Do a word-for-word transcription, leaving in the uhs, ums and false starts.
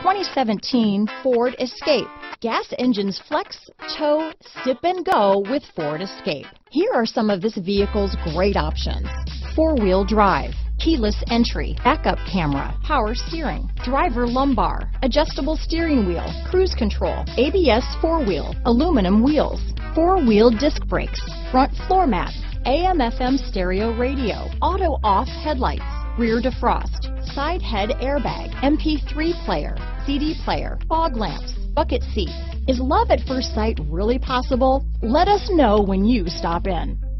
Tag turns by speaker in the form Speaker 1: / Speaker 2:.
Speaker 1: twenty seventeen Ford Escape. Gas engines flex, tow, sip and go with Ford Escape. Here are some of this vehicle's great options: four-wheel drive, keyless entry, backup camera, power steering, driver lumbar, adjustable steering wheel, cruise control, A B S four-wheel, aluminum wheels, four-wheel disc brakes, front floor mats, A M F M stereo radio, auto-off headlights, rear defrost, side head airbag, M P three player, C D player, fog lamps, bucket seats. Is love at first sight really possible? Let us know when you stop in.